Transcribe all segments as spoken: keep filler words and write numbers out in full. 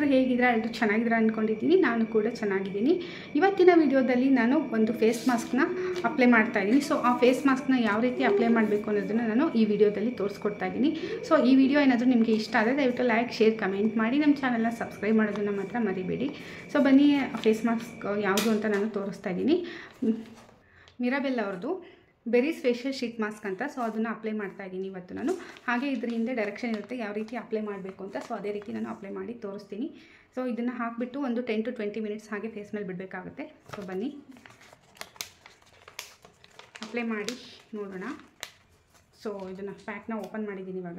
ಎಲ್ಲರೂ ಹೇಗಿದ್ದೀರಾ? ಎಲ್ಲರೂ ಚೆನ್ನಾಗಿದ್ದೀರಾ ಅಂದ್ಕೊಂಡಿದ್ದೀನಿ. ನಾನು ಕೂಡ ಚೆನ್ನಾಗಿದ್ದೀನಿ. ಇವತ್ತಿನ ವಿಡಿಯೋದಲ್ಲಿ ನಾನು ಒಂದು ಫೇಸ್ ಮಾಸ್ಕ್ನ ಅಪ್ಲೈ ಮಾಡ್ತಾ ಇದ್ದೀನಿ. ಸೊ ಆ ಫೇಸ್ ಮಾಸ್ಕ್ನ ಯಾವ ರೀತಿ ಅಪ್ಲೈ ಮಾಡಬೇಕು ಅನ್ನೋದನ್ನು ನಾನು ಈ ವಿಡಿಯೋದಲ್ಲಿ ತೋರಿಸ್ಕೊಡ್ತಾ ಇದ್ದೀನಿ. ಸೊ ಈ ವಿಡಿಯೋ ಏನಾದರೂ ನಿಮಗೆ ಇಷ್ಟ ಆದರೆ ದಯವಿಟ್ಟು ಲೈಕ್, ಶೇರ್, ಕಮೆಂಟ್ ಮಾಡಿ. ನಮ್ಮ ಚಾನಲ್ನ ಸಬ್ಸ್ಕ್ರೈಬ್ ಮಾಡೋದನ್ನು ಮಾತ್ರ ಮರಿಬೇಡಿ. ಸೊ ಬನ್ನಿ, ಫೇಸ್ ಮಾಸ್ಕ್ ಯಾವುದು ಅಂತ ನಾನು ತೋರಿಸ್ತಾ ಇದ್ದೀನಿ. ಮಿರಾಬೆಲ್ ಅವ್ರದ್ದು ಬೆರೀಸ್ ಫೇಶಿಯಲ್ ಶೀಟ್ ಮಾಸ್ಕ್ ಅಂತ. ಸೊ ಅದನ್ನು ಅಪ್ಲೈ ಮಾಡ್ತಾ ಇದ್ದೀನಿ ಇವತ್ತು ನಾನು. ಹಾಗೆ ಇದ್ರ ಹಿಂದೆ ಡೈರೆಕ್ಷನ್ ಇರುತ್ತೆ ಯಾವ ರೀತಿ ಅಪ್ಲೈ ಮಾಡಬೇಕು ಅಂತ. ಸೊ ಅದೇ ರೀತಿ ನಾನು ಅಪ್ಲೈ ಮಾಡಿ ತೋರಿಸ್ತೀನಿ. ಸೊ ಇದನ್ನು ಹಾಕಿಬಿಟ್ಟು ಒಂದು ಟೆನ್ ಟು ಟ್ವೆಂಟಿ ಮಿನಿಟ್ಸ್ ಹಾಗೆ ಫೇಸ್ ಮೇಲೆ ಬಿಡಬೇಕಾಗುತ್ತೆ. ಸೊ ಬನ್ನಿ ಅಪ್ಲೈ ಮಾಡಿ ನೋಡೋಣ. ಸೊ ಇದನ್ನು ಪ್ಯಾಕ್ನ ಓಪನ್ ಮಾಡಿದ್ದೀನಿ ಇವಾಗ.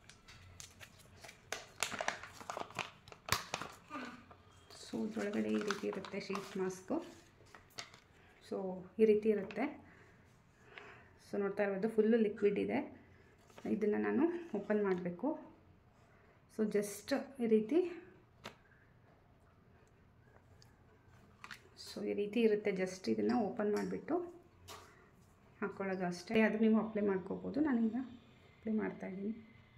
ಸೊ ಇದರೊಳಗಡೆ ಈ ರೀತಿ ಇರುತ್ತೆ ಶೀಟ್ ಮಾಸ್ಕು. ಸೊ ಈ ರೀತಿ ಇರುತ್ತೆ. ಸೊ ನೋಡ್ತಾ ಇರೋದು ಫುಲ್ಲು ಲಿಕ್ವಿಡ್ ಇದೆ. ಇದನ್ನು ನಾನು ಓಪನ್ ಮಾಡಬೇಕು. ಸೊ ಜಸ್ಟ್ ಈ ರೀತಿ ಸೊ ಈ ರೀತಿ ಇರುತ್ತೆ. ಜಸ್ಟ್ ಇದನ್ನು ಓಪನ್ ಮಾಡಿಬಿಟ್ಟು ಹಾಕ್ಕೊಳ್ಳೋದು ಅಷ್ಟೇ. ಅದು ನೀವು ಅಪ್ಲೈ ಮಾಡ್ಕೋಬೋದು. ನಾನೀಗ ಅಪ್ಲೈ ಮಾಡ್ತಾಯಿದ್ದೀನಿ.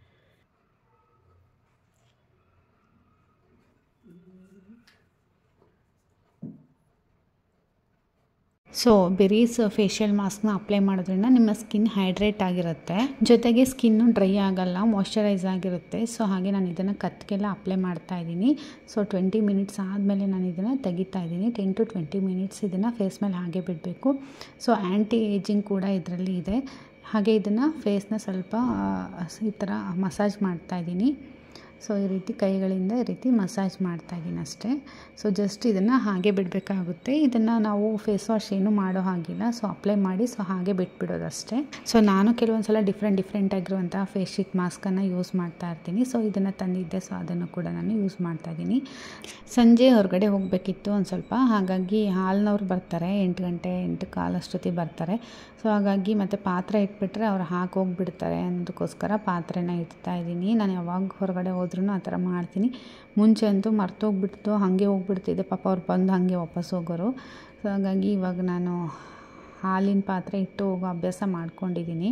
ಸೊ ಬೆರೀಸ್ ಫೇಶಿಯಲ್ ಮಾಸ್ಕ್ನ ಅಪ್ಲೈ ಮಾಡೋದ್ರಿಂದ ನಿಮ್ಮ ಸ್ಕಿನ್ ಹೈಡ್ರೇಟ್ ಆಗಿರುತ್ತೆ, ಜೊತೆಗೆ ಸ್ಕಿನ್ನು ಡ್ರೈ ಆಗಲ್ಲ, ಮಾಯ್ಶ್ಚರೈಸ್ ಆಗಿರುತ್ತೆ. ಸೊ ಹಾಗೆ ನಾನು ಇದನ್ನು ಕತ್ತಿಗೆಲ್ಲ ಅಪ್ಲೈ ಮಾಡ್ತಾ ಇದ್ದೀನಿ. ಸೊ ಟ್ವೆಂಟಿ ಮಿನಿಟ್ಸ್ ಆದಮೇಲೆ ನಾನು ಇದನ್ನು ತೆಗಿತಾ ಇದ್ದೀನಿ. ಟೆನ್ ಟು ಟ್ವೆಂಟಿ ಮಿನಿಟ್ಸ್ ಇದನ್ನು ಫೇಸ್ ಮೇಲೆ ಹಾಗೆ ಬಿಡಬೇಕು. ಸೊ ಆ್ಯಂಟಿ ಏಜಿಂಗ್ ಕೂಡ ಇದರಲ್ಲಿ ಇದೆ. ಹಾಗೆ ಇದನ್ನು ಫೇಸ್ನ ಸ್ವಲ್ಪ ಈ ಥರ ಮಸಾಜ್ ಮಾಡ್ತಾಯಿದ್ದೀನಿ. ಸೊ ಈ ರೀತಿ ಕೈಗಳಿಂದ ಈ ರೀತಿ ಮಸಾಜ್ ಮಾಡ್ತಾಯಿದ್ದೀನಿ ಅಷ್ಟೇ. ಸೊ ಜಸ್ಟ್ ಇದನ್ನು ಹಾಗೆ ಬಿಡಬೇಕಾಗುತ್ತೆ. ಇದನ್ನು ನಾವು ಫೇಸ್ ವಾಶ್ ಏನು ಮಾಡೋ ಹಾಗಿಲ್ಲ. ಸೊ ಅಪ್ಲೈ ಮಾಡಿ ಸೊ ಹಾಗೆ ಬಿಟ್ಬಿಡೋದು ಅಷ್ಟೇ. ಸೊ ನಾನು ಕೆಲವೊಂದು ಸಲ ಡಿಫ್ರೆಂಟ್ ಡಿಫ್ರೆಂಟ್ ಆಗಿರುವಂಥ ಫೇಸ್ ಶೀಟ್ ಮಾಸ್ಕನ್ನು ಯೂಸ್ ಮಾಡ್ತಾ ಇರ್ತೀನಿ. ಸೊ ಇದನ್ನು ತಂದಿದ್ದೆ. ಸೊ ಅದನ್ನು ಕೂಡ ನಾನು ಯೂಸ್ ಮಾಡ್ತಾಯಿದ್ದೀನಿ. ಸಂಜೆ ಹೊರಗಡೆ ಹೋಗಬೇಕಿತ್ತು ಒಂದು ಸ್ವಲ್ಪ. ಹಾಗಾಗಿ ಹಾಲ್ನವ್ರು ಬರ್ತಾರೆ, ಎಂಟು ಗಂಟೆ ಎಂಟು ಕಾಲಷ್ಟೊತ್ತಿಗೆ ಬರ್ತಾರೆ. ಸೊ ಹಾಗಾಗಿ ಮತ್ತು ಪಾತ್ರೆ ಇಟ್ಬಿಟ್ರೆ ಅವ್ರು ಹಾಕಿ ಹೋಗಿಬಿಡ್ತಾರೆ ಅನ್ನೋದಕ್ಕೋಸ್ಕರ ಪಾತ್ರೆನ ಇಡ್ತಾ ಇದ್ದೀನಿ. ನಾನು ಯಾವಾಗ ಹೊರಗಡೆ ಹೋದ್ರೂ ಆ ಥರ ಮಾಡ್ತೀನಿ. ಮುಂಚೆ ಅಂತೂ ಮರ್ತೋಗ್ಬಿಡ್ತು, ಹಾಗೆ ಹೋಗ್ಬಿಡ್ತಿದ್ದೆ. ಪಾಪ ಅವ್ರು ಬಂದು ಹಾಗೆ ವಾಪಸ್ ಹೋಗೋರು. ಸೊ ಹಾಗಾಗಿ ಇವಾಗ ನಾನು ಹಾಲಿನ ಪಾತ್ರೆ ಇಟ್ಟು ಹೋಗೋ ಅಭ್ಯಾಸ ಮಾಡ್ಕೊಂಡಿದ್ದೀನಿ.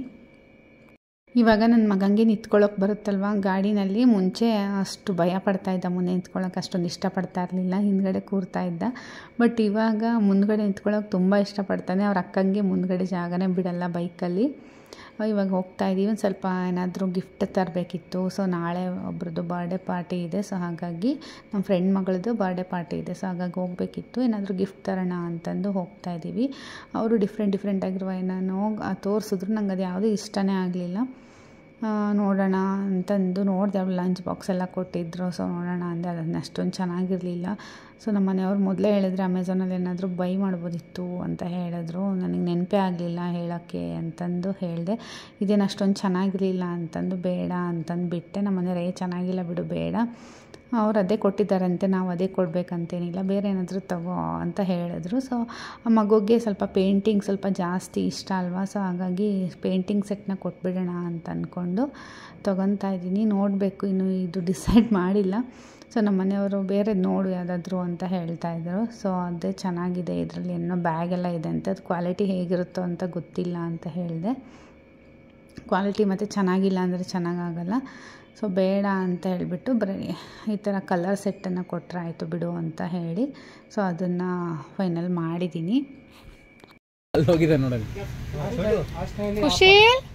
ಇವಾಗ ನನ್ನ ಮಗನಿಗೆ ನಿಂತ್ಕೊಳ್ಳೋಕೆ ಬರುತ್ತಲ್ವ ಗಾಡಿನಲ್ಲಿ. ಮುಂಚೆ ಅಷ್ಟು ಭಯ ಪಡ್ತಾಯಿದ್ದ, ಮುಂದೆ ನಿಂತ್ಕೊಳ್ಳೋಕೆ ಅಷ್ಟೊಂದು ಇಷ್ಟಪಡ್ತಾ ಇರಲಿಲ್ಲ, ಹಿಂದ್ಗಡೆ ಕೂರ್ತಾ ಇದ್ದ. ಬಟ್ ಇವಾಗ ಮುಂದ್ಗಡೆ ನಿಂತ್ಕೊಳ್ಳೋಕೆ ತುಂಬ ಇಷ್ಟಪಡ್ತಾನೆ. ಅವ್ರ ಅಕ್ಕಂಗೆ ಮುಂದ್ಗಡೆ ಜಾಗನೇ ಬಿಡಲ್ಲ ಬೈಕಲ್ಲಿ. ಇವಾಗ ಹೋಗ್ತಾ ಇದ್ದೀವಿ. ಒಂದು ಸ್ವಲ್ಪ ಏನಾದರೂ ಗಿಫ್ಟ್ ತರಬೇಕಿತ್ತು. ಸೊ ನಾಳೆ ಒಬ್ರದ್ದು ಬರ್ಡೇ ಪಾರ್ಟಿ ಇದೆ. ಸೊ ಹಾಗಾಗಿ ನಮ್ಮ ಫ್ರೆಂಡ್ ಮಗಳದ್ದು ಬರ್ಡೇ ಪಾರ್ಟಿ ಇದೆ. ಸೊ ಹಾಗಾಗಿ ಹೋಗಬೇಕಿತ್ತು, ಏನಾದರೂ ಗಿಫ್ಟ್ ತರೋಣ ಅಂತಂದು ಹೋಗ್ತಾ ಇದ್ದೀವಿ. ಅವರು ಡಿಫ್ರೆಂಟ್ ಡಿಫ್ರೆಂಟ್ ಆಗಿರುವ ಏನಾನೋ ತೋರಿಸಿದ್ರು. ನಂಗೆ ಅದು ಯಾವುದೂ ಇಷ್ಟನೇ ಆಗಲಿಲ್ಲ. ನೋಡೋಣ ಅಂತಂದು ನೋಡಿದೆ. ಅವ್ರು ಲಂಚ್ ಬಾಕ್ಸ್ ಎಲ್ಲ ಕೊಟ್ಟಿದ್ದರು. ಸೊ ನೋಡೋಣ ಅಂದೆ. ಅದನ್ನು ಅಷ್ಟೊಂದು ಚೆನ್ನಾಗಿರಲಿಲ್ಲ. ಸೊ ನಮ್ಮ ಮನೆಯವ್ರು ಮೊದಲೇ ಹೇಳಿದ್ರೆ ಅಮೆಝಾನಲ್ಲಿ ಏನಾದರೂ ಬೈ ಮಾಡ್ಬೋದಿತ್ತು ಅಂತ ಹೇಳಿದ್ರು. ನನಗೆ ನೆನಪೇ ಆಗಲಿಲ್ಲ ಹೇಳೋಕ್ಕೆ ಅಂತಂದು ಹೇಳಿದೆ. ಇದೇನು ಅಷ್ಟೊಂದು ಚೆನ್ನಾಗಿರಲಿಲ್ಲ ಅಂತಂದು ಬೇಡ ಅಂತಂದು ಬಿಟ್ಟೆ. ನಮ್ಮ ಮನೆಯವ್ರು ಏ ಚೆನ್ನಾಗಿಲ್ಲ ಬಿಡು ಬೇಡ, ಅವ್ರು ಅದೇ ಕೊಟ್ಟಿದ್ದಾರಂತೆ, ನಾವು ಅದೇ ಕೊಡಬೇಕಂತೇನಿಲ್ಲ, ಬೇರೆ ಏನಾದರೂ ತಗೋ ಅಂತ ಹೇಳಿದ್ರು. ಸೊ ಆ ಮಗುಗೆ ಸ್ವಲ್ಪ ಪೇಂಟಿಂಗ್ ಸ್ವಲ್ಪ ಜಾಸ್ತಿ ಇಷ್ಟ ಅಲ್ವಾ. ಸೊ ಹಾಗಾಗಿ ಪೇಂಟಿಂಗ್ ಸೆಟ್ನ ಕೊಟ್ಬಿಡೋಣ ಅಂತ ಅಂದ್ಕೊಂಡು ತೊಗೊತಾ ಇದ್ದೀನಿ. ನೋಡಬೇಕು, ಇನ್ನು ಇದು ಡಿಸೈಡ್ ಮಾಡಿಲ್ಲ. ಸೊ ನಮ್ಮ ಮನೆಯವರು ಬೇರೆ ನೋಡು ಯಾವುದಾದ್ರೂ ಅಂತ ಹೇಳ್ತಾಯಿದ್ರು. ಸೊ ಅದೇ ಚೆನ್ನಾಗಿದೆ, ಇದರಲ್ಲಿ ಏನೋ ಬ್ಯಾಗೆಲ್ಲ ಇದೆ ಅಂತ. ಅದು ಕ್ವಾಲಿಟಿ ಹೇಗಿರುತ್ತೋ ಅಂತ ಗೊತ್ತಿಲ್ಲ ಅಂತ ಹೇಳಿದೆ. ಕ್ವಾಲಿಟಿ ಮತ್ತು ಚೆನ್ನಾಗಿಲ್ಲ ಅಂದರೆ ಚೆನ್ನಾಗಾಗಲ್ಲ. ಸೊ ಬೇಡ ಅಂತ ಹೇಳಿಬಿಟ್ಟು ಬರೀ ಈ ಥರ ಕಲರ್ ಸೆಟ್ಟನ್ನು ಕೊಟ್ಟರೆ ಆಯಿತು ಬಿಡು ಅಂತ ಹೇಳಿ ಸೊ ಅದನ್ನು ಫೈನಲ್ ಮಾಡಿದ್ದೀನಿ. ಖುಷಿ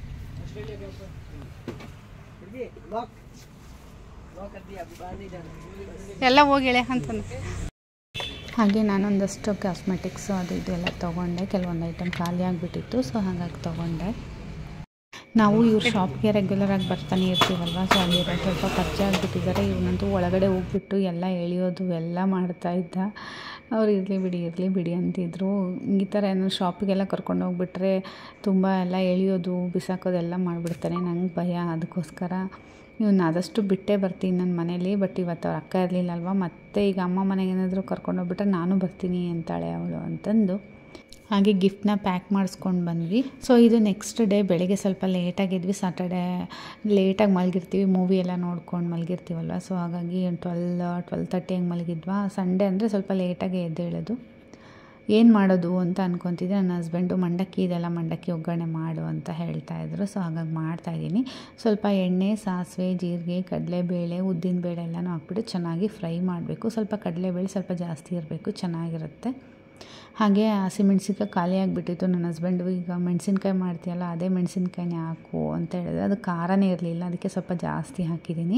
ಎಲ್ಲ ಹೋಗಿಳೆ ಅಂತ. ಹಾಗೆ ನಾನೊಂದಷ್ಟು ಕಾಸ್ಮೆಟಿಕ್ಸು ಅದು ಇದು ಎಲ್ಲ ತೊಗೊಂಡೆ. ಕೆಲವೊಂದು ಐಟಮ್ ಖಾಲಿ ಆಗಿಬಿಟ್ಟಿತ್ತು. ಸೊ ಹಾಗಾಗಿ ತೊಗೊಂಡೆ. ನಾವು ಇವ್ರ ಶಾಪ್ಗೆ ರೆಗ್ಯುಲರಾಗಿ ಬರ್ತಾನೆ ಇರ್ತೀವಲ್ವ. ಸೊ ಅಲ್ಲಿರೋ ಸ್ವಲ್ಪ ಪರಿಚಯ ಆಗಿಬಿಟ್ಟಿದ್ದಾರೆ. ಇವನಂತೂ ಒಳಗಡೆ ಹೋಗ್ಬಿಟ್ಟು ಎಲ್ಲ ಎಳೆಯೋದು ಎಲ್ಲ ಮಾಡ್ತಾಯಿದ್ದ. ಅವ್ರು ಇರಲಿ ಬಿಡಿ ಇರಲಿ ಬಿಡಿ ಅಂತಿದ್ರು. ಈ ಥರ ಏನೋ ಶಾಪಿಗೆಲ್ಲ ಕರ್ಕೊಂಡು ಹೋಗ್ಬಿಟ್ರೆ ತುಂಬ ಎಲ್ಲ ಎಳೆಯೋದು ಬಿಸಾಕೋದೆಲ್ಲ ಮಾಡಿಬಿಡ್ತಾನೆ. ನಂಗೆ ಭಯ. ಅದಕ್ಕೋಸ್ಕರ ಇವನ್ನ ಆದಷ್ಟು ಬಿಟ್ಟೇ ಬರ್ತೀನಿ ನನ್ನ ಮನೇಲಿ. ಬಟ್ ಇವತ್ತು ಅವ್ರ ಅಕ್ಕ ಇರಲಿಲ್ಲಲ್ವ. ಮತ್ತು ಈಗ ಅಮ್ಮ ಮನೆಗೆ ಏನಾದರೂ ಕರ್ಕೊಂಡೋಗ್ಬಿಟ್ರೆ ನಾನು ಬರ್ತೀನಿ ಅಂತಾಳೆ ಅವಳು ಅಂತಂದು ಹಾಗೆ ಗಿಫ್ಟ್ನ ಪ್ಯಾಕ್ ಮಾಡಿಸ್ಕೊಂಡು ಬಂದ್ವಿ. ಸೊ ಇದು ನೆಕ್ಸ್ಟ್ ಡೇ ಬೆಳಗ್ಗೆ ಸ್ವಲ್ಪ ಲೇಟಾಗಿದ್ವಿ. ಸಾಟರ್ಡೇ ಲೇಟಾಗಿ ಮಲಗಿರ್ತೀವಿ, ಮೂವಿ ಎಲ್ಲ ನೋಡ್ಕೊಂಡು ಮಲಗಿರ್ತೀವಲ್ವ. ಸೊ ಹಾಗಾಗಿ ಟ್ವೆಲ್ ಟ್ವೆಲ್ ತರ್ಟಿ ಹಂಗೆ ಮಲಗಿದ್ವಾ. ಸಂಡೇ ಅಂದರೆ ಸ್ವಲ್ಪ ಲೇಟಾಗಿ ಎದ್ದೇಳೋದು. ಏನು ಮಾಡೋದು ಅಂತ ಅಂದ್ಕೊತಿದ್ದೆ. ನನ್ನ ಹಸ್ಬೆಂಡು ಮಂಡಕ್ಕಿ ಇದೆಲ್ಲ ಮಂಡಕ್ಕಿ ಒಗ್ಗರಣೆ ಮಾಡು ಅಂತ ಹೇಳ್ತಾಯಿದ್ರು. ಸೊ ಹಾಗಾಗಿ ಮಾಡ್ತಾಯಿದ್ದೀನಿ. ಸ್ವಲ್ಪ ಎಣ್ಣೆ, ಸಾಸಿವೆ, ಜೀರಿಗೆ, ಕಡಲೆಬೇಳೆ, ಉದ್ದಿನಬೇಳೆ ಎಲ್ಲನೂ ಹಾಕ್ಬಿಟ್ಟು ಚೆನ್ನಾಗಿ ಫ್ರೈ ಮಾಡಬೇಕು. ಸ್ವಲ್ಪ ಕಡಲೆಬೇಳೆ ಸ್ವಲ್ಪ ಜಾಸ್ತಿ ಇರಬೇಕು, ಚೆನ್ನಾಗಿರುತ್ತೆ. ಹಾಗೆ ಹಸಿಮೆಣ್ಸಿನ್ಕಾಯಿ ಖಾಲಿ ಆಗಿಬಿಟ್ಟಿತ್ತು. ನನ್ನ ಹಸ್ಬೆಂಡು ಈಗ ಮೆಣಸಿನ್ಕಾಯಿ ಮಾಡ್ತೀಯಲ್ಲ ಅದೇ ಮೆಣಸಿನ್ಕಾಯಿನೇ ಹಾಕು ಅಂತ ಹೇಳಿದ್ರೆ, ಅದು ಖಾರನೇ ಇರಲಿಲ್ಲ, ಅದಕ್ಕೆ ಸ್ವಲ್ಪ ಜಾಸ್ತಿ ಹಾಕಿದ್ದೀನಿ.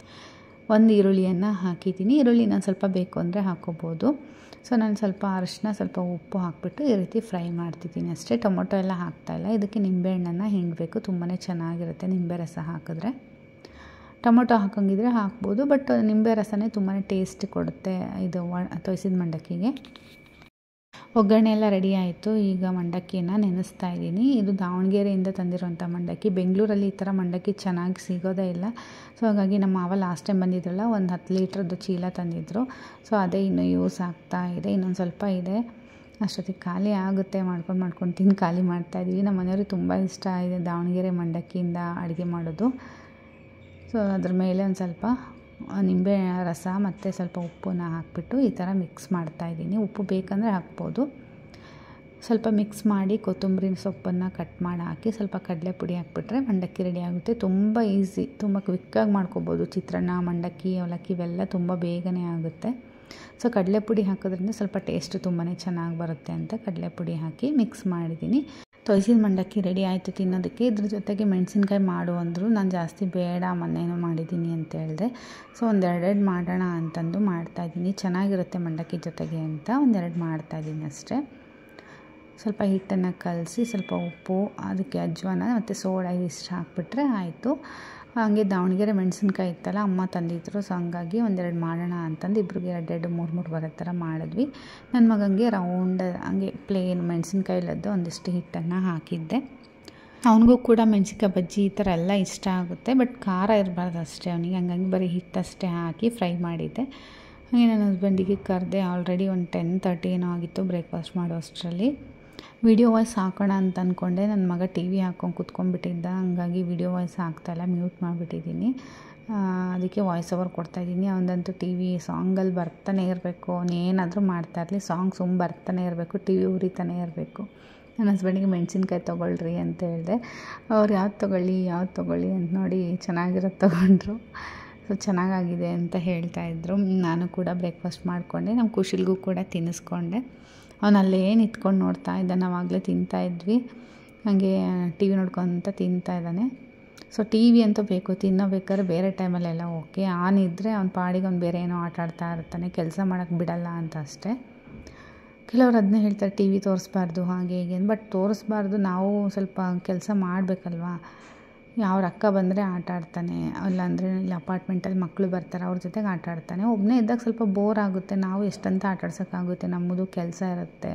ಒಂದು ಈರುಳ್ಳಿಯನ್ನು ಹಾಕಿದ್ದೀನಿ. ಈರುಳ್ಳಿ ನಾನು ಸ್ವಲ್ಪ ಬೇಕು ಅಂದರೆ ಹಾಕ್ಕೋಬೋದು. ಸೊ ನಾನು ಸ್ವಲ್ಪ ಅರಿಶಿನ, ಸ್ವಲ್ಪ ಉಪ್ಪು ಹಾಕಿಬಿಟ್ಟು ಈ ರೀತಿ ಫ್ರೈ ಮಾಡ್ತಿದ್ದೀನಿ ಅಷ್ಟೇ. ಟೊಮೊಟೊ ಎಲ್ಲ ಹಾಕ್ತಾಯಿಲ್ಲ. ಇದಕ್ಕೆ ನಿಂಬೆಹಣ್ಣನ್ನು ಹಿಂಡಬೇಕು, ತುಂಬಾ ಚೆನ್ನಾಗಿರುತ್ತೆ ನಿಂಬೆ ರಸ ಹಾಕಿದ್ರೆ. ಟೊಮೊಟೊ ಹಾಕೋಂಗಿದ್ರೆ ಹಾಕ್ಬೋದು, ಬಟ್ ನಿಂಬೆ ರಸನೇ ತುಂಬಾ ಟೇಸ್ಟ್ ಕೊಡುತ್ತೆ ಇದು ತೊಯ್ಸಿದ ಮಂಡಕ್ಕಿಗೆ. ಒಗ್ಗರಣೆ ಎಲ್ಲ ರೆಡಿ ಆಯಿತು. ಈಗ ಮಂಡಕ್ಕಿಯನ್ನು ನೆನೆಸ್ತಾ ಇದ್ದೀನಿ. ಇದು ದಾವಣಗೆರೆಯಿಂದ ತಂದಿರೋಂಥ ಮಂಡಕ್ಕಿ. ಬೆಂಗಳೂರಲ್ಲಿ ಈ ಥರ ಮಂಡಕ್ಕಿ ಚೆನ್ನಾಗಿ ಸಿಗೋದೇ ಇಲ್ಲ. ಸೊ ಹಾಗಾಗಿ ನಮ್ಮ ಮಾವ ಲಾಸ್ಟ್ ಟೈಮ್ ಬಂದಿದ್ರಲ್ಲ, ಒಂದು ಹತ್ತು ಲೀಟ್ರದ್ದು ಚೀಲ ತಂದಿದ್ದರು. ಸೊ ಅದೇ ಇನ್ನೂ ಯೂಸ್ ಆಗ್ತಾ ಇದೆ. ಇನ್ನೊಂದು ಸ್ವಲ್ಪ ಇದೆ, ಅಷ್ಟೊತ್ತಿಗೆ ಖಾಲಿ ಆಗುತ್ತೆ. ಮಾಡ್ಕೊಂಡು ಮಾಡ್ಕೊಂಡು ತಿಂದು ಖಾಲಿ ಮಾಡ್ತಾಯಿದ್ದೀವಿ. ನಮ್ಮ ಮನೆಯವ್ರಿಗೆ ತುಂಬ ಇಷ್ಟ ಇದೆ ದಾವಣಗೆರೆ ಮಂಡಕ್ಕಿಯಿಂದ ಅಡುಗೆ ಮಾಡೋದು. ಸೊ ಅದ್ರ ಮೇಲೆ ಒಂದು ಸ್ವಲ್ಪ ನಿಂಬೆ ರಸ ಮತ್ತು ಸ್ವಲ್ಪ ಉಪ್ಪನ್ನ ಹಾಕಿಬಿಟ್ಟು ಈ ಥರ ಮಿಕ್ಸ್ ಮಾಡ್ತಾಯಿದ್ದೀನಿ. ಉಪ್ಪು ಬೇಕಂದರೆ ಹಾಕ್ಬೋದು. ಸ್ವಲ್ಪ ಮಿಕ್ಸ್ ಮಾಡಿ ಕೊತ್ತಂಬರಿ ಸೊಪ್ಪನ್ನು ಕಟ್ ಮಾಡಿ ಹಾಕಿ ಸ್ವಲ್ಪ ಕಡಲೆ ಪುಡಿ ಹಾಕ್ಬಿಟ್ರೆ ಮಂಡಕ್ಕಿ ರೆಡಿ ಆಗುತ್ತೆ. ತುಂಬ ಈಸಿ, ತುಂಬ ಕ್ವಿಕ್ಕಾಗಿ ಮಾಡ್ಕೊಬೋದು. ಚಿತ್ರಾನ್ನ, ಮಂಡಕ್ಕಿ, ಅವಲಕ್ಕಿ ಇವೆಲ್ಲ ತುಂಬ ಬೇಗನೆ ಆಗುತ್ತೆ. ಸೊ ಕಡಲೆ ಪುಡಿ ಹಾಕೋದ್ರಿಂದ ಸ್ವಲ್ಪ ಟೇಸ್ಟ್ ತುಂಬಾ ಚೆನ್ನಾಗಿ ಬರುತ್ತೆ ಅಂತ ಕಡಲೆ ಪುಡಿ ಹಾಕಿ ಮಿಕ್ಸ್ ಮಾಡಿದ್ದೀನಿ. ತೊಯ್ಸಿದ ಮಂಡಕ್ಕಿ ರೆಡಿ ಆಯಿತು ತಿನ್ನೋದಕ್ಕೆ. ಇದ್ರ ಜೊತೆಗೆ ಮೆಣಸಿನ್ಕಾಯಿ ಮಾಡು ಅಂದರು. ನಾನು ಜಾಸ್ತಿ ಬೇಡ, ಮೊನ್ನೆನೂ ಮಾಡಿದ್ದೀನಿ ಅಂತ ಹೇಳಿದೆ. ಸೊ ಒಂದೆರಡೆರಡು ಮಾಡೋಣ ಅಂತಂದು ಮಾಡ್ತಾಯಿದ್ದೀನಿ. ಚೆನ್ನಾಗಿರುತ್ತೆ ಮಂಡಕ್ಕಿ ಜೊತೆಗೆ ಅಂತ ಒಂದೆರಡು ಮಾಡ್ತಾಯಿದ್ದೀನಿ ಅಷ್ಟೇ. ಸ್ವಲ್ಪ ಹಿಟ್ಟನ್ನು ಕಲಸಿ ಸ್ವಲ್ಪ ಉಪ್ಪು, ಅದಕ್ಕೆ ಅಜ್ವಾನ ಮತ್ತು ಸೋಡಾ ಇದಿಷ್ಟು ಹಾಕ್ಬಿಟ್ರೆ ಆಯಿತು. ಹಾಗೆ ದಾವಣಗೆರೆ ಮೆಣಸಿನ್ಕಾಯಿ ಇತ್ತಲ್ಲ ಅಮ್ಮ ತಂದಿದ್ರು. ಸೊ ಹಂಗಾಗಿ ಒಂದೆರಡು ಮಾಡೋಣ ಅಂತಂದು ಇಬ್ರಿಗೆ ಎರಡೆರಡು ಮೂರು ಮೂರು ಬರೋ ಥರ ಮಾಡಿದ್ವಿ. ನನ್ನ ಮಗನಿಗೆ ರೌಂಡ್ ಹಂಗೆ ಪ್ಲೇನ್ ಮೆಣಸಿನ್ಕಾಯಿಲದ್ದು ಒಂದಿಷ್ಟು ಹಿಟ್ಟನ್ನು ಹಾಕಿದ್ದೆ. ಅವನಿಗೂ ಕೂಡ ಮೆಣಸಿನ್ಕಾಯಿ ಬಜ್ಜಿ ಈ ಥರ ಎಲ್ಲ ಇಷ್ಟ ಆಗುತ್ತೆ, ಬಟ್ ಖಾರ ಇರಬಾರ್ದು ಅಷ್ಟೇ ಅವನಿಗೆ. ಹಂಗಾಗಿ ಬರೀ ಹಿಟ್ಟಷ್ಟೇ ಹಾಕಿ ಫ್ರೈ ಮಾಡಿದ್ದೆ. ಹಾಗೆ ನನ್ನ ಹಸ್ಬೆಂಡಿಗೆ ಕರೆದೆ. ಆಲ್ರೆಡಿ ಒಂದು ಟೆನ್ ತರ್ಟಿ ಏನೋ ಆಗಿತ್ತು ಬ್ರೇಕ್ಫಾಸ್ಟ್ ಮಾಡೋ ಅಷ್ಟರಲ್ಲಿ. ವಿಡಿಯೋ ವಾಯ್ಸ್ ಹಾಕೋಣ ಅಂತ ಅಂದ್ಕೊಂಡೆ. ನನ್ನ ಮಗ ಟಿ ವಿ ಹಾಕ್ಕೊಂಡು ಕೂತ್ಕೊಂಡ್ಬಿಟ್ಟಿದ್ದ. ಹಂಗಾಗಿ ವಿಡಿಯೋ ವಾಯ್ಸ್ ಹಾಕ್ತಾಯಿಲ್ಲ, ಮ್ಯೂಟ್ ಮಾಡಿಬಿಟ್ಟಿದ್ದೀನಿ. ಅದಕ್ಕೆ ವಾಯ್ಸ್ ಓವರ್ ಕೊಡ್ತಾಯಿದ್ದೀನಿ. ಅವನದಂತೂ ಟಿ ವಿ ಸಾಂಗಲ್ಲಿ ಬರ್ತಾನೆ ಇರಬೇಕು. ಅವನೇನಾದರೂ ಮಾಡ್ತಾ ಇರಲಿ, ಸಾಂಗ್ ಸುಮ್ಮ ಬರ್ತಾನೆ ಇರಬೇಕು, ಟಿ ವಿ ಉರಿತಾನೆ ಇರಬೇಕು. ನನ್ನ ಹಸ್ಬೆಂಡಿಗೆ ಮೆಣಸಿನ್ಕಾಯಿ ತೊಗೊಳ್ರಿ ಅಂತ ಹೇಳಿದೆ. ಅವ್ರು ಯಾವ್ದು ತೊಗೊಳ್ಳಿ ಯಾವ್ದು ತೊಗೊಳ್ಳಿ ಅಂತ ನೋಡಿ ಚೆನ್ನಾಗಿರೋದು ತೊಗೊಂಡ್ರು. ಸೊ ಚೆನ್ನಾಗಾಗಿದೆ ಅಂತ ಹೇಳ್ತಾಯಿದ್ರು. ನಾನು ಕೂಡ ಬ್ರೇಕ್ಫಾಸ್ಟ್ ಮಾಡಿಕೊಂಡೆ. ನಮ್ಮ ಕುಶಿಲ್ಗೂ ಕೂಡ ತಿನ್ನಿಸ್ಕೊಂಡೆ. ಅವನಲ್ಲೇ ನಿಂತ್ಕೊಂಡು ನೋಡ್ತಾ ಇದ್ದ. ನಾವಾಗಲೇ ತಿಂತಾಯಿದ್ವಿ. ಹಾಗೆ ಟಿ ವಿ ನೋಡ್ಕೊತ ತಿಂತಾ ಇದ್ದಾನೆ. ಸೊ ಟಿ ವಿ ಅಂತೂ ಬೇಕು, ತಿನ್ನೋಬೇಕಾದ್ರೆ ಬೇರೆ ಟೈಮಲ್ಲೆಲ್ಲ ಓಕೆ. ಆನ್ ಇದ್ದರೆ ಅವ್ನ ಪಾಡಿಗೆ ಅವ್ನು ಬೇರೆ ಏನೋ ಆಟ ಆಡ್ತಾ ಇರ್ತಾನೆ, ಕೆಲಸ ಮಾಡೋಕ್ಕೆ ಬಿಡಲ್ಲ ಅಂತ ಅಷ್ಟೇ. ಕೆಲವ್ರು ಅದನ್ನೇ ಹೇಳ್ತಾರೆ ಟಿ ವಿ ತೋರಿಸ್ಬಾರ್ದು ಹಾಗೆ ಹೀಗೆ, ಬಟ್ ತೋರಿಸ್ಬಾರ್ದು. ನಾವು ಸ್ವಲ್ಪ ಕೆಲಸ ಮಾಡಬೇಕಲ್ವಾ. ಅವ್ರ ಅಕ್ಕ ಬಂದರೆ ಆಟ ಆಡ್ತಾನೆ, ಇಲ್ಲಾಂದರೆ ಇಲ್ಲಿ ಅಪಾರ್ಟ್ಮೆಂಟಲ್ಲಿ ಮಕ್ಕಳು ಬರ್ತಾರೆ, ಅವ್ರ ಜೊತೆಗೆ ಆಟ ಆಡ್ತಾನೆ. ಒಬ್ಬನೇ ಇದ್ದಾಗ ಸ್ವಲ್ಪ ಬೋರ್ ಆಗುತ್ತೆ. ನಾವು ಎಷ್ಟಂತ ಆಟ ಆಡ್ಸೋಕ್ಕಾಗುತ್ತೆ, ನಮ್ಮದು ಕೆಲಸ ಇರುತ್ತೆ.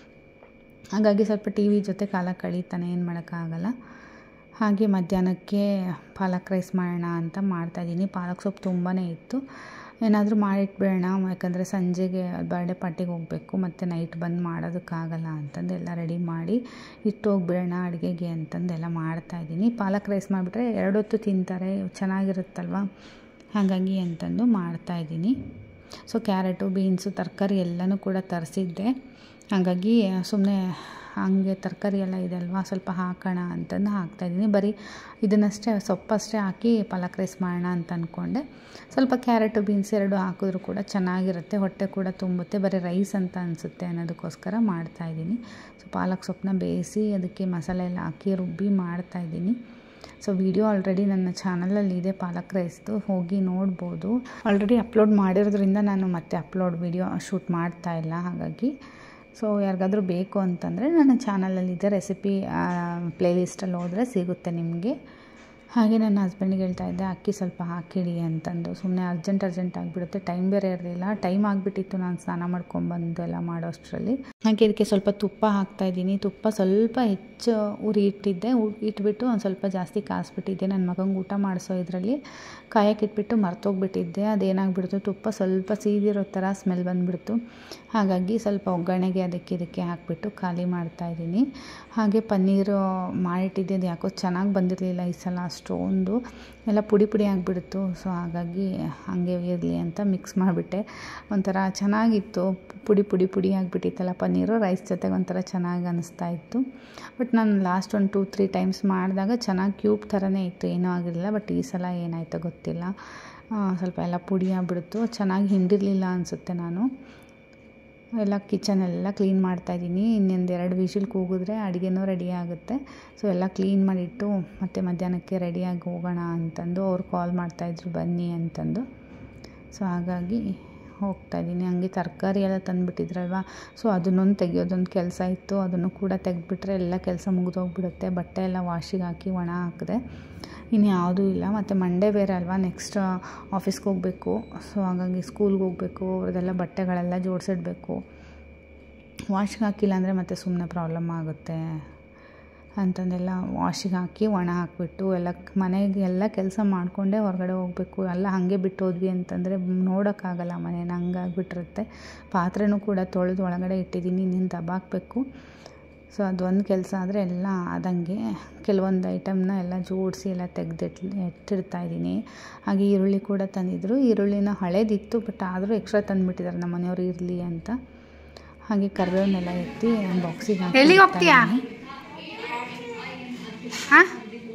ಹಾಗಾಗಿ ಸ್ವಲ್ಪ ಟಿ ವಿ ಜೊತೆ ಕಾಲ ಕಳೀತಾನೆ, ಏನು ಮಾಡೋಕ್ಕಾಗಲ್ಲ. ಹಾಗೆ ಮಧ್ಯಾಹ್ನಕ್ಕೆ ಪಾಲಕ್ ರೈಸ್ ಮಾಡೋಣ ಅಂತ ಮಾಡ್ತಾಯಿದ್ದೀನಿ. ಪಾಲಕ್ ಸೊಪ್ಪು ತುಂಬಾ ಇತ್ತು. ಏನಾದರೂ ಮಾಡಿಟ್ಬಿಡೋಣ, ಯಾಕಂದರೆ ಸಂಜೆಗೆ ಬರ್ಡೇ ಪಾರ್ಟಿಗೆ ಹೋಗಬೇಕು, ಮತ್ತು ನೈಟ್ ಬಂದು ಮಾಡೋದಕ್ಕಾಗಲ್ಲ ಅಂತಂದು ಎಲ್ಲ ರೆಡಿ ಮಾಡಿ ಇಟ್ಟು ಹೋಗ್ಬಿಡೋಣ ಅಡುಗೆಗೆ ಅಂತಂದೆಲ್ಲ ಮಾಡ್ತಾಯಿದ್ದೀನಿ. ಪಾಲಕ್ ರೈಸ್ ಮಾಡಿಬಿಟ್ರೆ ಎರಡು ಹೊತ್ತು ತಿಂತಾರೆ, ಚೆನ್ನಾಗಿರುತ್ತಲ್ವ, ಹಾಗಾಗಿ ಅಂತಂದು ಮಾಡ್ತಾಯಿದ್ದೀನಿ. ಸೊ ಕ್ಯಾರೆಟು, ಬೀನ್ಸು, ತರಕಾರಿ ಎಲ್ಲನೂ ಕೂಡ ತರಿಸಿದ್ದೆ. ಹಾಗಾಗಿ ಸುಮ್ಮನೆ ಹಾಗೆ ತರಕಾರಿ ಎಲ್ಲ ಇದೆ ಅಲ್ವಾ, ಸ್ವಲ್ಪ ಹಾಕೋಣ ಅಂತಂದು ಹಾಕ್ತಾಯಿದ್ದೀನಿ. ಬರೀ ಇದನ್ನಷ್ಟೇ ಸೊಪ್ಪಷ್ಟೇ ಹಾಕಿ ಪಾಲಕ್ ರೈಸ್ ಮಾಡೋಣ ಅಂತ ಅಂದ್ಕೊಂಡೆ. ಸ್ವಲ್ಪ ಕ್ಯಾರೆಟು, ಬೀನ್ಸ್ ಎರಡು ಹಾಕಿದ್ರೂ ಕೂಡ ಚೆನ್ನಾಗಿರುತ್ತೆ, ಹೊಟ್ಟೆ ಕೂಡ ತುಂಬುತ್ತೆ. ಬರೀ ರೈಸ್ ಅಂತ ಅನಿಸುತ್ತೆ ಅನ್ನೋದಕ್ಕೋಸ್ಕರ ಮಾಡ್ತಾಯಿದ್ದೀನಿ. ಸೊ ಪಾಲಕ್ ಸೊಪ್ಪನ್ನ ಬೇಯಿಸಿ ಅದಕ್ಕೆ ಮಸಾಲೆ ಎಲ್ಲ ಹಾಕಿ ರುಬ್ಬಿ ಮಾಡ್ತಾಯಿದ್ದೀನಿ. ಸೊ ವಿಡಿಯೋ ಆಲ್ರೆಡಿ ನನ್ನ ಚಾನಲಲ್ಲಿ ಇದೆ ಪಾಲಕ್ ರೈಸ್ದು, ಹೋಗಿ ನೋಡ್ಬೋದು. ಆಲ್ರೆಡಿ ಅಪ್ಲೋಡ್ ಮಾಡಿರೋದ್ರಿಂದ ನಾನು ಮತ್ತೆ ಅಪ್ಲೋಡ್ ವಿಡಿಯೋ ಶೂಟ್ ಮಾಡ್ತಾಯಿಲ್ಲ. ಹಾಗಾಗಿ ಸೊ ಯಾರಿಗಾದರೂ ಬೇಕು ಅಂತಂದರೆ ನನ್ನ ಚಾನಲಲ್ಲಿದೆ, ರೆಸಿಪಿ ಪ್ಲೇಲಿಸ್ಟಲ್ಲಿ ಹೋದರೆ ಸಿಗುತ್ತೆ ನಿಮಗೆ. ಹಾಗೆ ನನ್ನ ಹಸ್ಬೆಂಡಿಗೆ ಹೇಳ್ತಾ ಇದ್ದೆ ಅಕ್ಕಿ ಸ್ವಲ್ಪ ಹಾಕಿಡಿ ಅಂತಂದು. ಸುಮ್ಮನೆ ಅರ್ಜೆಂಟ್ ಅರ್ಜೆಂಟ್ ಆಗಿಬಿಡುತ್ತೆ, ಟೈಮ್ ಬೇರೆ ಇರಲಿಲ್ಲ. ಟೈಮ್ ಆಗಿಬಿಟ್ಟಿತ್ತು ನಾನು ಸ್ನಾನ ಮಾಡ್ಕೊಂಡ್ಬಂದು ಎಲ್ಲ ಮಾಡೋ ಅಷ್ಟರಲ್ಲಿ. ಹಾಗೆ ಇದಕ್ಕೆ ಸ್ವಲ್ಪ ತುಪ್ಪ ಹಾಕ್ತಾಯಿದ್ದೀನಿ. ತುಪ್ಪ ಸ್ವಲ್ಪ ಹೆಚ್ಚು ಉರಿ ಇಟ್ಟಿದ್ದೆ, ಇಟ್ಬಿಟ್ಟು ಒಂದು ಸ್ವಲ್ಪ ಜಾಸ್ತಿ ಕಾಯಿಸ್ಬಿಟ್ಟಿದ್ದೆ. ನನ್ನ ಮಗಂಗೆ ಊಟ ಮಾಡಿಸೋ ಇದರಲ್ಲಿ ಕಾಯಕ್ಕೆ ಇಟ್ಬಿಟ್ಟು ಮರ್ತೋಗ್ಬಿಟ್ಟಿದ್ದೆ. ಅದೇನಾಗ್ಬಿಡ್ತು, ತುಪ್ಪ ಸ್ವಲ್ಪ ಸೀದಿರೋ ಥರ ಸ್ಮೆಲ್ ಬಂದುಬಿಡ್ತು. ಹಾಗಾಗಿ ಸ್ವಲ್ಪ ಒಗ್ಗರಣೆಗೆ ಅದಕ್ಕೆ ಇದಕ್ಕೆ ಹಾಕಿಬಿಟ್ಟು ಖಾಲಿ ಮಾಡ್ತಾಯಿದ್ದೀನಿ. ಹಾಗೆ ಪನ್ನೀರು ಮಾಡಿಟ್ಟಿದ್ದೆ, ಅದು ಯಾಕೋ ಚೆನ್ನಾಗಿ ಬಂದಿರಲಿಲ್ಲ ಈ ಸಲ, ಸ್ಟೋನ್ದು ಎಲ್ಲ ಪುಡಿ ಪುಡಿ ಆಗಿಬಿಡ್ತು. ಸೊ ಹಾಗಾಗಿ ಹಾಗೆ ಇರಲಿ ಅಂತ ಮಿಕ್ಸ್ ಮಾಡಿಬಿಟ್ಟೆ. ಒಂಥರ ಚೆನ್ನಾಗಿತ್ತು, ಪುಡಿ ಪುಡಿ ಪುಡಿ ಆಗಿಬಿಟ್ಟಿತ್ತಲ್ಲ ಪನ್ನೀರು, ರೈಸ್ ಜೊತೆಗೆ ಒಂಥರ ಚೆನ್ನಾಗಿ ಅನ್ನಿಸ್ತಾ ಇತ್ತು. ಬಟ್ ನಾನು ಲಾಸ್ಟ್ ಒಂದು ಟೂ ತ್ರೀ ಟೈಮ್ಸ್ ಮಾಡಿದಾಗ ಚೆನ್ನಾಗಿ ಕ್ಯೂಬ್ ಥರನೇ ಇತ್ತು, ಏನೂ ಆಗಿರಲಿಲ್ಲ. ಬಟ್ ಈ ಸಲ ಏನಾಯಿತೋ ಗೊತ್ತಿಲ್ಲ, ಸ್ವಲ್ಪ ಎಲ್ಲ ಪುಡಿ ಆಗಿಬಿಡ್ತು, ಚೆನ್ನಾಗಿ ಹಿಂಡಿರಲಿಲ್ಲ ಅನಿಸುತ್ತೆ. ನಾನು ಎಲ್ಲ ಕಿಚನೆಲ್ಲ ಕ್ಲೀನ್ ಮಾಡ್ತಾಯಿದ್ದೀನಿ. ಇನ್ನೊಂದು ಎರಡು ವಿಷಿಲ್ ಕೂಗಿದ್ರೆ ಅಡುಗೆನೂ ರೆಡಿ ಆಗುತ್ತೆ. ಸೊ ಎಲ್ಲ ಕ್ಲೀನ್ ಮಾಡಿಟ್ಟು ಮತ್ತು ಮಧ್ಯಾಹ್ನಕ್ಕೆ ರೆಡಿಯಾಗಿ ಹೋಗೋಣ ಅಂತಂದು ಅವ್ರು ಕಾಲ್ ಮಾಡ್ತಾಯಿದ್ರು ಬನ್ನಿ ಅಂತಂದು. ಸೊ ಹಾಗಾಗಿ ಹೋಗ್ತಾಯಿದ್ದೀನಿ. ಹಂಗೆ ತರಕಾರಿ ಎಲ್ಲ ತಂದುಬಿಟ್ಟಿದ್ರಲ್ವ, ಸೊ ಅದನ್ನೊಂದು ತೆಗಿಯೋದೊಂದು ಕೆಲಸ ಇತ್ತು. ಅದನ್ನು ಕೂಡ ತೆಗೆದ್ಬಿಟ್ರೆ ಎಲ್ಲ ಕೆಲಸ ಮುಗಿದೋಗ್ಬಿಡುತ್ತೆ. ಬಟ್ಟೆ ಎಲ್ಲ ವಾಶಿಗೆ ಹಾಕಿ ಒಣ ಹಾಕಿದೆ, ಇನ್ನು ಯಾವುದೂ ಇಲ್ಲ. ಮತ್ತು ಮಂಡೇ ಬೇರೆ ಅಲ್ವಾ, ನೆಕ್ಸ್ಟ್ ಆಫೀಸ್ಗೆ ಹೋಗಬೇಕು. ಸೊ ಹಾಗಾಗಿ ಸ್ಕೂಲ್ಗೆ ಹೋಗಬೇಕು, ಅದೆಲ್ಲ ಬಟ್ಟೆಗಳೆಲ್ಲ ಜೋಡಿಸಿಡ್ಬೇಕು. ವಾಶಿಗೆ ಹಾಕಿಲ್ಲ ಅಂದರೆ ಮತ್ತೆ ಸುಮ್ಮನೆ ಪ್ರಾಬ್ಲಮ್ ಆಗುತ್ತೆ ಅಂತಂದೆಲ್ಲ ವಾಶಿಗೆ ಹಾಕಿ ಒಣ ಹಾಕಿಬಿಟ್ಟು ಎಲ್ಲ ಮನೆಗೆ ಎಲ್ಲ ಕೆಲಸ ಮಾಡಿಕೊಂಡೇ ಹೊರಗಡೆ ಹೋಗಬೇಕು. ಎಲ್ಲ ಹಾಗೆ ಬಿಟ್ಟು ಹೋದ್ವಿ ಅಂತಂದರೆ ನೋಡೋಕ್ಕಾಗಲ್ಲ, ಮನೇನ ಹಂಗಾಗಿಬಿಟ್ಟಿರುತ್ತೆ. ಪಾತ್ರೆನೂ ಕೂಡ ತೊಳೆದು ಒಳಗಡೆ ಇಟ್ಟಿದ್ದೀನಿ, ಇನ್ನೇನು ದಬ್ಬಾಕಬೇಕು. ಸೊ ಅದೊಂದು ಕೆಲಸ ಆದರೆ ಎಲ್ಲ ಆದಂಗೆ ಕೆಲವೊಂದು ಐಟಮ್ನ ಎಲ್ಲ ಜೋಡಿಸಿ ಎಲ್ಲ ತೆಗೆದಿಟ್ಟು ಎತ್ತಿಡ್ತಾಯಿದ್ದೀನಿ. ಹಾಗೆ ಈರುಳ್ಳಿ ಕೂಡ ತಂದಿದ್ದರು. ಈರುಳ್ಳಿನ ಹಳೇದಿತ್ತು, ಬಟ್ ಆದರೂ ಎಕ್ಸ್ಟ್ರಾ ತಂದುಬಿಟ್ಟಿದ್ದಾರೆ ನಮ್ಮ ಮನೆಯವರು ಇರಲಿ ಅಂತ. ಹಾಗೆ ಕರಿಬೇವನ್ನೆಲ್ಲ ಎತ್ತಿ ಬಾಕ್ಸಿಗೆ ಹಾಕಿ. ಎಲ್ಲಿಗೆ ಹೋಗ್ತೀಯಾ? ಹಾಂ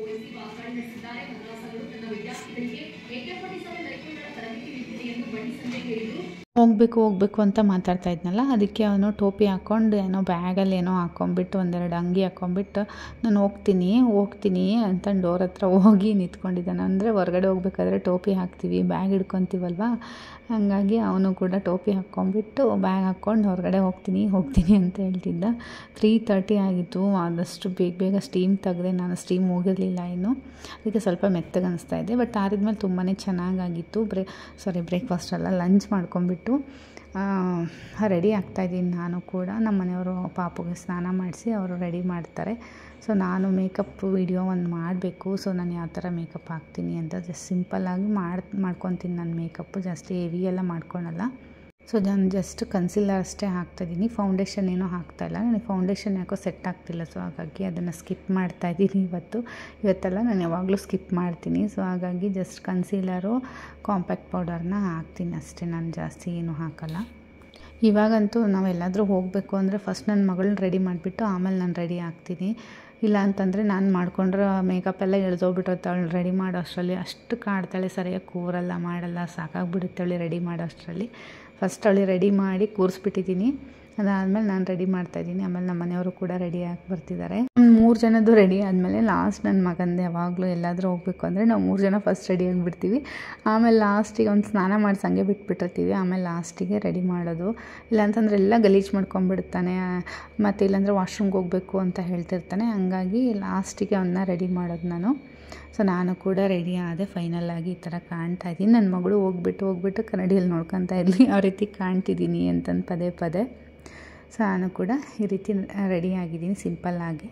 ಹೋಗಬೇಕು ಹೋಗಬೇಕು ಅಂತ ಮಾತಾಡ್ತಾ ಇದ್ನಲ್ಲ, ಅದಕ್ಕೆ ಅವನು ಟೋಪಿ ಹಾಕ್ಕೊಂಡು ಏನೋ ಬ್ಯಾಗಲ್ಲಿ ಏನೋ ಹಾಕ್ಕೊಂಬಿಟ್ಟು ಒಂದೆರಡು ಅಂಗಿ ಹಾಕ್ಕೊಂಬಿಟ್ಟು ನಾನು ಹೋಗ್ತೀನಿ ಹೋಗ್ತೀನಿ ಅಂತ ಡೋರ್ ಹತ್ರ ಹೋಗಿ ನಿಂತ್ಕೊಂಡಿದ್ದಾನೆ. ಅಂದರೆ ಹೊರಗಡೆ ಹೋಗ್ಬೇಕಾದ್ರೆ ಟೋಪಿ ಹಾಕ್ತೀವಿ, ಬ್ಯಾಗ್ ಹಿಡ್ಕೊತೀವಲ್ವ, ಹಾಗಾಗಿ ಅವನು ಕೂಡ ಟೋಪಿ ಹಾಕ್ಕೊಂಬಿಟ್ಟು ಬ್ಯಾಗ್ ಹಾಕ್ಕೊಂಡು ಹೊರಗಡೆ ಹೋಗ್ತೀನಿ ಹೋಗ್ತೀನಿ ಅಂತ ಹೇಳ್ತಿದ್ದ. ತ್ರೀ ತರ್ಟಿ ಆಗಿತ್ತು. ಆದಷ್ಟು ಬೇಗ ಬೇಗ ಸ್ಟೀಮ್ ತೆಗೆದೆ. ನಾನು ಸ್ಟೀಮ್ ಹೋಗಿರಲಿಲ್ಲ ಇನ್ನು, ಅದಕ್ಕೆ ಸ್ವಲ್ಪ ಮೆತ್ತಗೆ ಅನಿಸ್ತಾ ಇದೆ. ಬಟ್ ಆರಿದ್ಮೇಲೆ ತುಂಬಾ ಚೆನ್ನಾಗಾಗಿತ್ತು. ಬ್ರೇ ಸಾರಿ ಬ್ರೇಕ್ಫಾಸ್ಟ್ ಅಲ್ಲ, ಲಂಚ್ ಮಾಡ್ಕೊಂಬಿಟ್ಟು ರೆಡಿ ಆಗ್ತಾಯಿದ್ದೀನಿ ನಾನು ಕೂಡ. ನಮ್ಮ ಮನೆಯವರು ಪಾಪುಗೆ ಸ್ನಾನ ಮಾಡಿಸಿ ಅವರು ರೆಡಿ ಮಾಡ್ತಾರೆ. ಸೊ ನಾನು ಮೇಕಪ್ ವಿಡಿಯೋ ಒಂದು ಮಾಡಬೇಕು. ಸೊ ನಾನು ಯಾವ ಥರ ಮೇಕಪ್ ಹಾಕ್ತೀನಿ ಅಂತ ಜಸ್ಟ್ ಸಿಂಪಲ್ಲಾಗಿ ಮಾಡಿ ಮಾಡ್ಕೊತೀನಿ. ನಾನು ಮೇಕಪ್ಪು ಜಾಸ್ತಿ ಹೆವಿ ಎಲ್ಲ ಮಾಡ್ಕೊಳಲ್ಲ. ಸೊ ನಾನು ಜಸ್ಟ್ ಕನ್ಸಿಲರ್ ಅಷ್ಟೇ ಹಾಕ್ತಾಯಿದ್ದೀನಿ, ಫೌಂಡೇಶನ್ ಏನೂ ಹಾಕ್ತಾಯಿಲ್ಲ. ನನಗೆ ಫೌಂಡೇಶನ್ ಯಾಕೋ ಸೆಟ್ ಆಗ್ತಿಲ್ಲ. ಸೊ ಹಾಗಾಗಿ ಅದನ್ನು ಸ್ಕಿಪ್ ಮಾಡ್ತಾಯಿದ್ದೀನಿ ಇವತ್ತು. ಇವತ್ತೆಲ್ಲ ನಾನು ಯಾವಾಗಲೂ ಸ್ಕಿಪ್ ಮಾಡ್ತೀನಿ. ಸೊ ಹಾಗಾಗಿ ಜಸ್ಟ್ ಕನ್ಸೀಲರು, ಕಾಂಪ್ಯಾಕ್ಟ್ ಪೌಡರ್ನ ಹಾಕ್ತೀನಿ ಅಷ್ಟೇ, ನಾನು ಜಾಸ್ತಿ ಏನೂ ಹಾಕಲ್ಲ. ಇವಾಗಂತೂ ನಾವೆಲ್ಲಾದರೂ ಹೋಗಬೇಕು ಅಂದರೆ ಫಸ್ಟ್ ನನ್ನ ಮಗಳನ್ನ ರೆಡಿ ಮಾಡಿಬಿಟ್ಟು ಆಮೇಲೆ ನಾನು ರೆಡಿ ಆಗ್ತೀನಿ. ಇಲ್ಲ ಅಂತಂದರೆ ನಾನು ಮಾಡ್ಕೊಂಡ್ರೆ ಮೇಕಪ್ ಎಲ್ಲ ಎಳ್ದೋಗ್ಬಿಟ್ಟಿರುತ್ತೆ. ಅವಳು ರೆಡಿ ಮಾಡೋ ಅಷ್ಟರಲ್ಲಿ ಅಷ್ಟು ಕಾಡ್ತಾಳೆ, ಸರಿಯಾಗಿ ಕೂರಲ್ಲ ಮಾಡಲ್ಲ, ಸಾಕಾಗ್ಬಿಡುತ್ತೆ ಅವಳು ರೆಡಿ ಮಾಡೋ ಅಷ್ಟರಲ್ಲಿ. ಫಸ್ಟ್ ಅವಳು ರೆಡಿ ಮಾಡಿ ಕೂರಿಸ್ಬಿಟ್ಟಿದ್ದೀನಿ. ಅದಾದಮೇಲೆ ನಾನು ರೆಡಿ ಮಾಡ್ತಾಯಿದ್ದೀನಿ. ಆಮೇಲೆ ನಮ್ಮ ಮನೆಯವರು ಕೂಡ ರೆಡಿ ಆಗಿ ಬರ್ತಿದ್ದಾರೆ. ಮೂರು ಜನದ್ದು ರೆಡಿ ಆದಮೇಲೆ ಲಾಸ್ಟ್ ನನ್ನ ಮಗಂದು ಯಾವಾಗಲೂ ಎಲ್ಲಾದರೂ ಹೋಗಬೇಕು ಅಂದರೆ ನಾವು ಮೂರು ಜನ ಫಸ್ಟ್ ರೆಡಿ ಆಗಿಬಿಡ್ತೀವಿ. ಆಮೇಲೆ ಲಾಸ್ಟಿಗೆ ಒಂದು ಸ್ನಾನ ಮಾಡಿಸಿ ಹಂಗೆ ಬಿಟ್ಬಿಟ್ಟಿರ್ತೀವಿ. ಆಮೇಲೆ ಲಾಸ್ಟಿಗೆ ರೆಡಿ ಮಾಡೋದು. ಇಲ್ಲಾಂತಂದ್ರೆ ಎಲ್ಲ ಗಲೀಜು ಮಾಡ್ಕೊಂಡ್ಬಿಡ್ತಾನೆ, ಮತ್ತು ಇಲ್ಲಾಂದರೆ ವಾಶ್ರೂಮ್ಗೆ ಹೋಗಬೇಕು ಅಂತ ಹೇಳ್ತಿರ್ತಾನೆ. ಹಂಗಾಗಿ ಲಾಸ್ಟಿಗೆ ಅವನ್ನ ರೆಡಿ ಮಾಡೋದು ನಾನು. ಸೊ ನಾನು ಕೂಡ ರೆಡಿ ಆದೆ ಫೈನಲ್ಲಾಗಿ. ಈ ಥರ ಕಾಣ್ತಾ ಇದ್ದೀನಿ. ನನ್ನ ಮಗಳು ಹೋಗ್ಬಿಟ್ಟು ಹೋಗ್ಬಿಟ್ಟು ಕನ್ನಡಿಯಲ್ಲಿ ನೋಡ್ಕೊತಾ ಇರಲಿ ಯಾವ ರೀತಿ ಕಾಣ್ತಿದ್ದೀನಿ ಅಂತಂದು ಪದೇ ಪದೇ. ಸೊ ನಾನು ಕೂಡ ಈ ರೀತಿ ರೆಡಿ ಆಗಿದ್ದೀನಿ ಸಿಂಪಲ್ಲಾಗಿ.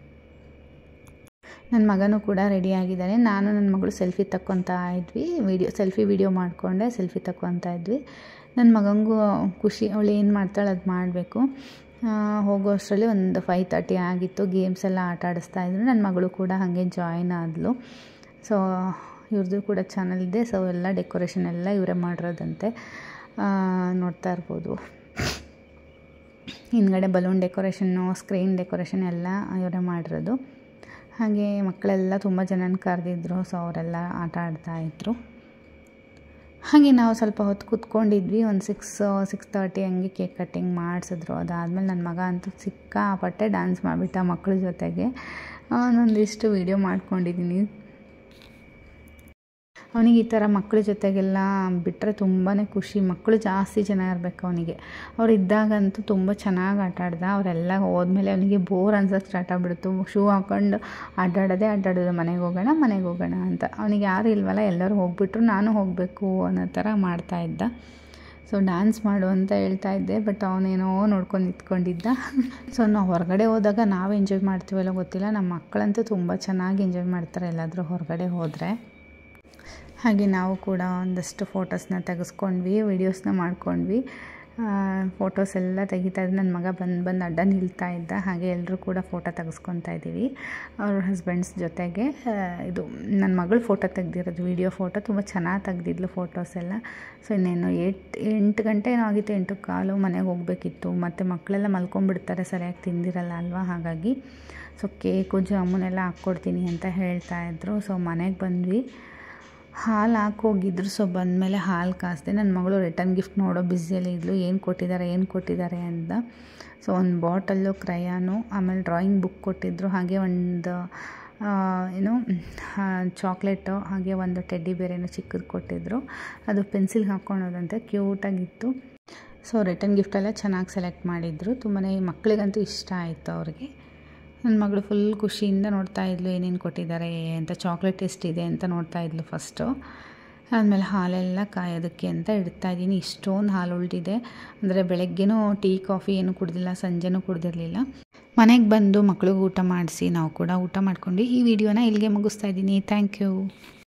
ನನ್ನ ಮಗನೂ ಕೂಡ ರೆಡಿ ಆಗಿದ್ದಾನೆ. ನಾನು ನನ್ನ ಮಗಳು ಸೆಲ್ಫಿ ತಕ್ಕೊತಾ ಇದ್ವಿ, ವೀಡಿಯೋ ಸೆಲ್ಫಿ ವೀಡಿಯೋ ಮಾಡಿಕೊಂಡೆ ಸೆಲ್ಫಿ ತಕ್ಕೊತಾ ಇದ್ವಿ. ನನ್ನ ಮಗನಿಗೂ ಖುಷಿ, ಅವಳು ಏನು ಮಾಡ್ತಾಳೆ ಅದು ಮಾಡಬೇಕು. ಹೋಗೋ ಅಷ್ಟರಲ್ಲಿ ಒಂದು ಫೈವ್ ತರ್ಟಿ ಆಗಿತ್ತು. ಗೇಮ್ಸ್ ಎಲ್ಲ ಆಟ ಆಡಿಸ್ತಾ ಇದ್ರು. ನನ್ನ ಮಗಳು ಕೂಡ ಹಾಗೆ ಜಾಯಿನ್ ಆದಳು. ಸೊ ಇವ್ರದ್ದು ಕೂಡ ಚಾನಲ್ ಇದೆ. ಸೊ ಎಲ್ಲ ಡೆಕೋರೇಷನ್ ಎಲ್ಲ ಇವರೇ ಮಾಡಿರೋದಂತೆ, ನೋಡ್ತಾ ಇರ್ಬೋದು. ಹಿಂದ್ಗಡೆ ಬಲೂನ್ ಡೆಕೋರೇಷನ್ನು, ಸ್ಕ್ರೀನ್ ಡೆಕೋರೇಷನ್ ಎಲ್ಲ ಇವರೇ ಮಾಡಿರೋದು. ಹಾಗೆ ಮಕ್ಕಳೆಲ್ಲ ತುಂಬ ಜನನ ಕರೆದಿದ್ರು. ಸೊ ಅವರೆಲ್ಲ ಆಟ ಆಡ್ತಾಯಿದ್ರು. ಹಾಗೆ ನಾವು ಸ್ವಲ್ಪ ಹೊತ್ತು ಕೂತ್ಕೊಂಡಿದ್ವಿ. ಒಂದು ಸಿಕ್ಸ್ ಸಿಕ್ಸ್ ತರ್ಟಿ ಹಂಗೆ ಕೇಕ್ ಕಟ್ಟಿಂಗ್ ಮಾಡಿಸಿದ್ರು. ಅದಾದಮೇಲೆ ನನ್ನ ಮಗ ಅಂತೂ ಸಿಕ್ಕಾಪಟ್ಟೆ ಡ್ಯಾನ್ಸ್ ಮಾಡಿಬಿಟ್ಟ ಮಕ್ಕಳ ಜೊತೆಗೆ. ನಾನೊಂದಿಷ್ಟು ವೀಡಿಯೋ ಮಾಡ್ಕೊಂಡಿದ್ದೀನಿ. ಅವನಿಗೆ ಈ ಥರ ಮಕ್ಕಳ ಜೊತೆಗೆಲ್ಲ ಬಿಟ್ಟರೆ ತುಂಬಾ ಖುಷಿ. ಮಕ್ಕಳು ಜಾಸ್ತಿ ಜನ ಇರಬೇಕು ಅವನಿಗೆ. ಅವ್ರು ಇದ್ದಾಗಂತೂ ತುಂಬ ಚೆನ್ನಾಗಿ ಆಟ ಆಡ್ದ. ಅವರೆಲ್ಲ ಹೋದ್ಮೇಲೆ ಅವನಿಗೆ ಬೋರ್ ಅನ್ಸೋಕ್ಕೆ ಸ್ಟಾರ್ಟ್ ಆಗಿಬಿಡ್ತು. ಶೂ ಹಾಕ್ಕೊಂಡು ಅಡ್ಡಾಡೋದೇ ಅಡ್ಡಾಡೋದು, ಮನೆಗೆ ಹೋಗೋಣ ಮನೆಗೆ ಹೋಗೋಣ ಅಂತ. ಅವನಿಗೆ ಯಾರು ಇಲ್ವಲ್ಲ, ಎಲ್ಲರೂ ಹೋಗ್ಬಿಟ್ರು, ನಾನು ಹೋಗಬೇಕು ಅನ್ನೋ ಥರ ಮಾಡ್ತಾಯಿದ್ದ. ಸೊ ಡ್ಯಾನ್ಸ್ ಮಾಡು ಅಂತ ಹೇಳ್ತಾ ಇದ್ದೆ, ಬಟ್ ಅವನೇನೋ ನೋಡ್ಕೊಂಡು ನಿಂತ್ಕೊಂಡಿದ್ದ. ಸೊ ನಾವು ಹೊರಗಡೆ ಹೋದಾಗ ನಾವು ಎಂಜಾಯ್ ಮಾಡ್ತೀವಲ್ಲ ಗೊತ್ತಿಲ್ಲ, ನಮ್ಮ ಮಕ್ಕಳಂತೂ ತುಂಬ ಚೆನ್ನಾಗಿ ಎಂಜಾಯ್ ಮಾಡ್ತಾರೆ ಎಲ್ಲಾದರೂ ಹೊರಗಡೆ ಹೋದರೆ. ಹಾಗೆ ನಾವು ಕೂಡ ಒಂದಷ್ಟು ಫೋಟೋಸ್ನ ತೆಗೆಸ್ಕೊಂಡ್ವಿ, ವೀಡಿಯೋಸ್ನ ಮಾಡ್ಕೊಂಡ್ವಿ. ಫೋಟೋಸ್ ಎಲ್ಲ ತೆಗಿತಾ ಇದ್ದು ನನ್ನ ಮಗ ಬಂದು ಬಂದು ಅಡ್ಡ ನಿಲ್ತಾ ಇದ್ದ. ಹಾಗೆ ಎಲ್ಲರೂ ಕೂಡ ಫೋಟೋ ತೆಗೆಸ್ಕೊತಾ ಇದ್ದೀವಿ ಅವ್ರ ಹಸ್ಬೆಂಡ್ಸ್ ಜೊತೆಗೆ. ಇದು ನನ್ನ ಮಗಳು ಫೋಟೋ ತೆಗ್ದಿರೋದು, ವೀಡಿಯೋ ಫೋಟೋ ತುಂಬ ಚೆನ್ನಾಗಿ ತೆಗ್ದಿದ್ಲು ಫೋಟೋಸ್ ಎಲ್ಲ. ಸೊ ಇನ್ನೇನು ಏಟ್ ಎಂಟು ಗಂಟೆ ಏನೋ ಆಗಿತ್ತು, ಎಂಟು ಕಾಲು ಮನೆಗೆ ಹೋಗಬೇಕಿತ್ತು. ಮತ್ತು ಮಕ್ಕಳೆಲ್ಲ ಮಲ್ಕೊಂಡ್ಬಿಡ್ತಾರೆ, ಸರಿಯಾಗಿ ತಿಂದಿರಲ್ಲ ಅಲ್ವಾ, ಹಾಗಾಗಿ ಸೊ ಕೇಕು ಜಾಮೂನೆಲ್ಲ ಹಾಕ್ಕೊಡ್ತೀನಿ ಅಂತ ಹೇಳ್ತಾಯಿದ್ರು. ಸೊ ಮನೆಗೆ ಬಂದ್ವಿ, ಹಾಲು ಹಾಕೋಗಿದ್ರು. ಸೊ ಬಂದಮೇಲೆ ಹಾಲು ಕಾಸಿದೆ. ನನ್ನ ಮಗಳು ರಿಟರ್ನ್ ಗಿಫ್ಟ್ ನೋಡೋ ಬ್ಯುಸಿಯಲ್ಲಿ ಇದ್ಲು, ಏನು ಕೊಟ್ಟಿದ್ದಾರೆ ಏನು ಕೊಟ್ಟಿದ್ದಾರೆ ಅಂತ. ಸೊ ಒಂದು ಬಾಟಲ್ಲು, ಕ್ರಯಾನು, ಆಮೇಲೆ ಡ್ರಾಯಿಂಗ್ ಬುಕ್ ಕೊಟ್ಟಿದ್ದರು. ಹಾಗೆ ಒಂದು ಏನು ಚಾಕ್ಲೇಟು, ಹಾಗೆ ಒಂದು ಟೆಡ್ಡಿ ಬೇರೇನೋ ಚಿಕ್ಕದು ಕೊಟ್ಟಿದ್ದರು. ಅದು ಪೆನ್ಸಿಲ್ ಹಾಕ್ಕೊಳೋದಂತೆ, ಕ್ಯೂಟಾಗಿತ್ತು. ಸೊ ರಿಟರ್ನ್ ಗಿಫ್ಟೆಲ್ಲ ಚೆನ್ನಾಗಿ ಸೆಲೆಕ್ಟ್ ಮಾಡಿದರು. ತುಂಬಾ ಮಕ್ಕಳಿಗಂತೂ ಇಷ್ಟ ಆಯಿತು ಅವ್ರಿಗೆ. ನನ್ನ ಮಗಳು ಫುಲ್ ಖುಷಿಯಿಂದ ನೋಡ್ತಾ ಇದ್ಲು ಏನೇನು ಕೊಟ್ಟಿದ್ದಾರೆ ಅಂತ, ಚಾಕ್ಲೇಟ್ ಎಷ್ಟಿದೆ ಅಂತ ನೋಡ್ತಾ ಇದ್ಲು ಫಸ್ಟು. ಆದಮೇಲೆ ಹಾಲೆಲ್ಲ ಕಾಯೋದಕ್ಕೆ ಅಂತ ಇಡ್ತಾಯಿದ್ದೀನಿ. ಇಷ್ಟೊಂದು ಹಾಲು ಉಳಿದಿದೆ, ಅಂದರೆ ಬೆಳಗ್ಗೆನೂ ಟೀ ಕಾಫಿ ಏನು ಕುಡ್ದಿಲ್ಲ, ಸಂಜೆನೂ ಕುಡ್ದಿರಲಿಲ್ಲ. ಮನೆಗೆ ಬಂದು ಮಕ್ಳಿಗೆ ಊಟ ಮಾಡಿಸಿ ನಾವು ಕೂಡ ಊಟ ಮಾಡ್ಕೊಂಡು ಈ ವಿಡಿಯೋನ ಇಲ್ಲಿಗೆ ಮುಗಿಸ್ತಾ ಇದ್ದೀನಿ. Thank you.